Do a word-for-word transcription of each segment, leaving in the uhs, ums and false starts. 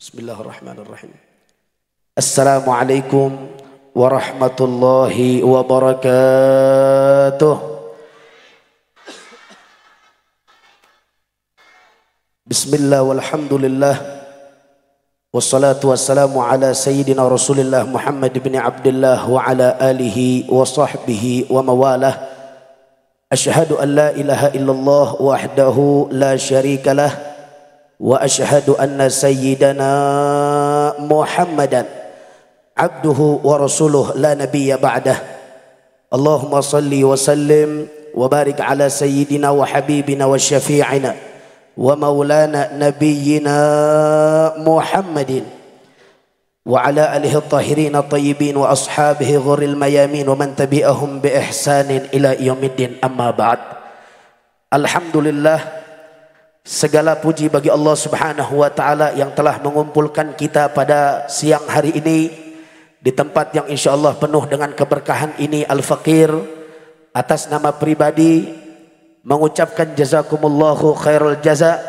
Bismillahirrahmanirrahim. Assalamualaikum warahmatullahi wabarakatuh. Bismillah walhamdulillah wassalatu wassalamu ala sayyidina Rasulillah Muhammad bin Abdullah wa ala alihi wa sahbihi wa mawalah. Asyhadu an la ilaha illallah wahdahu la syarikalah wa asyhadu anna sayyidana Muhammadan abduhu wa rasuluh la nabiyya ba'dah. Allahumma salli wa sallim wa barik ala sayyidina wa habibina wa syafi'ina wa maulana nabiyyina Muhammadin wa ala alihi at-tahirin at-tayyibin wa ashabihi ghurril mayamin wa man tabi'ahum bi ihsanin ila yaumiddin, amma ba'd. Alhamdulillah, segala puji bagi Allah Subhanahu wa taala yang telah mengumpulkan kita pada siang hari ini di tempat yang insyaallah penuh dengan keberkahan ini. Al-Fakir atas nama pribadi mengucapkan jazakumullahu khairul jaza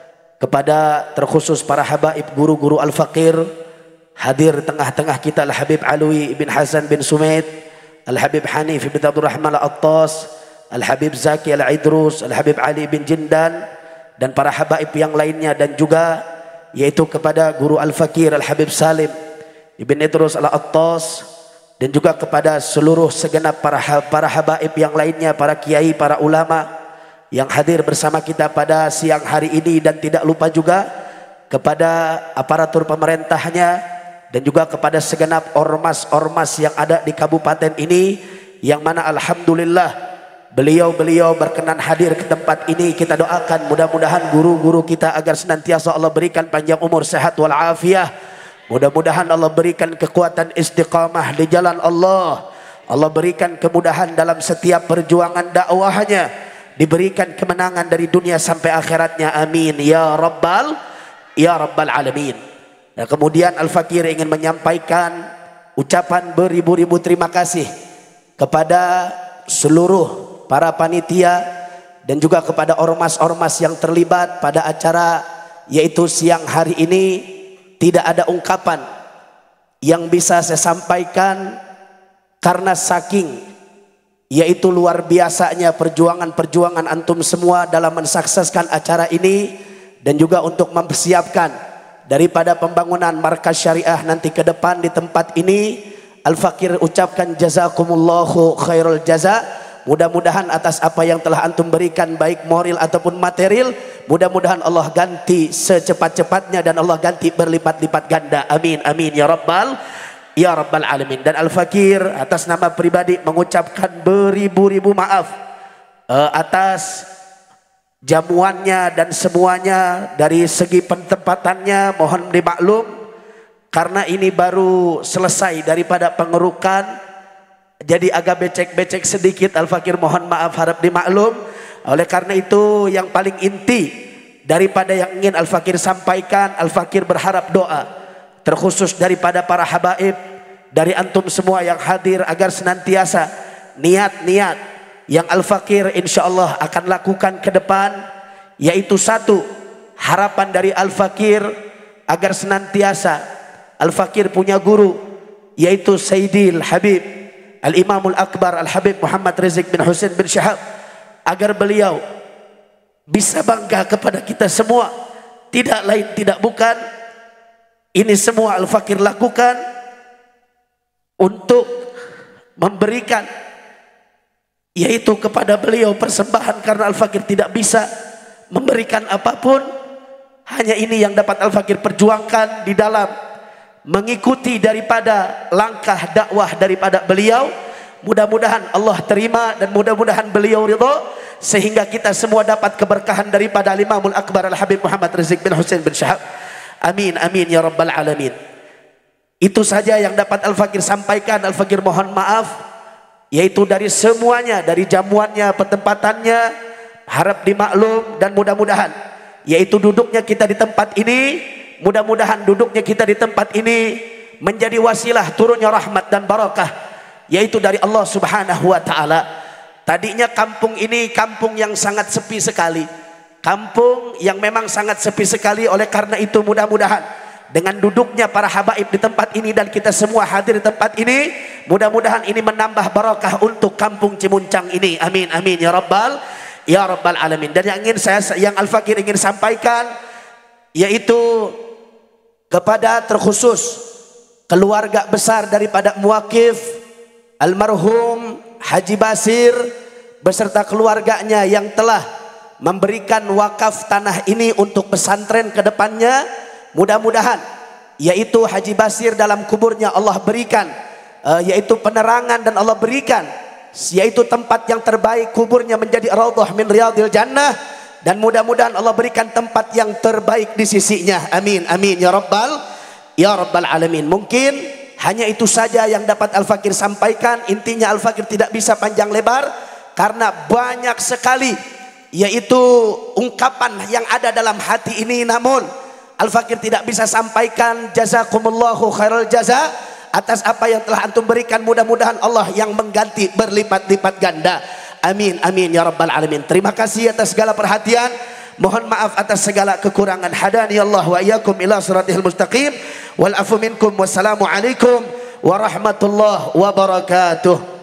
kepada terkhusus para habaib guru-guru Al-Fakir. Hadir tengah-tengah kita Al-Habib Alwi bin Hasan bin Sumaid, Al-Habib Hanif bin Abdul Rahman Al-Attas, Al-Habib Zaki Al-Idrus, Al-Habib Ali bin Jindan, dan para habaib yang lainnya, dan juga yaitu kepada guru Al-Fakir Al-Habib Salim Ibn Idrus Al-Attas, dan juga kepada seluruh segenap para para habaib yang lainnya, para kiai, para ulama yang hadir bersama kita pada siang hari ini, dan tidak lupa juga kepada aparatur pemerintahnya dan juga kepada segenap ormas-ormas yang ada di kabupaten ini, yang mana alhamdulillah beliau-beliau berkenan hadir ke tempat ini. Kita doakan mudah-mudahan guru-guru kita agar senantiasa Allah berikan panjang umur, sehat wal afiah. Mudah-mudahan Allah berikan kekuatan istiqamah di jalan Allah. Allah berikan kemudahan dalam setiap perjuangan dakwahnya. Diberikan kemenangan dari dunia sampai akhiratnya. Amin ya rabbal ya rabbal alamin. Nah, kemudian Al-Fakir ingin menyampaikan ucapan beribu-ribu terima kasih kepada seluruh para panitia dan juga kepada ormas-ormas yang terlibat pada acara yaitu siang hari ini. Tidak ada ungkapan yang bisa saya sampaikan karena saking yaitu luar biasanya perjuangan-perjuangan antum semua dalam mensukseskan acara ini, dan juga untuk mempersiapkan daripada pembangunan markas syariah nanti ke depan di tempat ini. Al-Fakir ucapkan jazakumullahu khairul jaza. Mudah-mudahan atas apa yang telah antum berikan baik moral ataupun material, mudah-mudahan Allah ganti secepat-cepatnya dan Allah ganti berlipat-lipat ganda. Amin amin ya rabbal ya rabbal alamin. Dan Al-Fakir atas nama pribadi mengucapkan beribu-ribu maaf uh, atas jamuannya dan semuanya. Dari segi pentempatannya mohon dimaklum karena ini baru selesai daripada pengerukan, jadi agak becek-becek sedikit. Al-Fakir mohon maaf, harap dimaklum. Oleh karena itu yang paling inti daripada yang ingin Al-Fakir sampaikan, Al-Fakir berharap doa terkhusus daripada para habaib, dari antum semua yang hadir, agar senantiasa niat-niat yang Al-Fakir insyaallah akan lakukan ke depan, yaitu satu, harapan dari Al-Fakir agar senantiasa Al-Fakir punya guru yaitu Sayyidil Habib Al-Imamul Akbar Al-Habib Muhammad Rizik bin Husain bin Syahab, agar beliau bisa bangga kepada kita semua. Tidak lain tidak bukan, ini semua Al-Fakir lakukan untuk memberikan yaitu kepada beliau persembahan, karena Al-Fakir tidak bisa memberikan apapun. Hanya ini yang dapat Al-Fakir perjuangkan di dalam mengikuti daripada langkah dakwah daripada beliau. Mudah-mudahan Allah terima dan mudah-mudahan beliau ridha, sehingga kita semua dapat keberkahan daripada Imamul Akbar Al-Habib Muhammad Rizik bin Husain bin Syahab. Amin amin ya rabbal alamin. Itu saja yang dapat Al-Fakir sampaikan. Al-Fakir mohon maaf yaitu dari semuanya, dari jamuannya, petempatannya, harap dimaklum, dan mudah-mudahan yaitu duduknya kita di tempat ini, mudah-mudahan duduknya kita di tempat ini menjadi wasilah turunnya rahmat dan barakah yaitu dari Allah Subhanahu wa taala. Tadinya kampung ini kampung yang sangat sepi sekali, kampung yang memang sangat sepi sekali. Oleh karena itu mudah-mudahan dengan duduknya para habaib di tempat ini dan kita semua hadir di tempat ini, mudah-mudahan ini menambah barakah untuk kampung Cimuncang ini. Amin amin ya rabbal ya rabbal alamin. Dan yang ingin saya yang Al-Fakir ingin sampaikan yaitu kepada terkhusus keluarga besar daripada muwakif almarhum Haji Basir beserta keluarganya yang telah memberikan wakaf tanah ini untuk pesantren ke depannya. Mudah-mudahan yaitu Haji Basir dalam kuburnya Allah berikan uh, yaitu penerangan dan Allah berikan yaitu tempat yang terbaik, kuburnya menjadi raudhah min riyadil jannah, dan mudah-mudahan Allah berikan tempat yang terbaik di sisinya. Amin amin ya rabbal ya rabbal alamin. Mungkin hanya itu saja yang dapat Al-Fakir sampaikan. Intinya Al-Fakir tidak bisa panjang lebar karena banyak sekali yaitu ungkapan yang ada dalam hati ini, namun Al-Fakir tidak bisa sampaikan. Jazakumullahu khairal jaza atas apa yang telah antum berikan. Mudah-mudahan Allah yang mengganti berlipat-lipat ganda. Amin amin ya rabbal alamin. Terima kasih atas segala perhatian. Mohon maaf atas segala kekurangan. Hadani Allah wa iyyakum ila siratal mustaqim. Wal afu minkum. Wassalamu alaikum warahmatullahi wabarakatuh.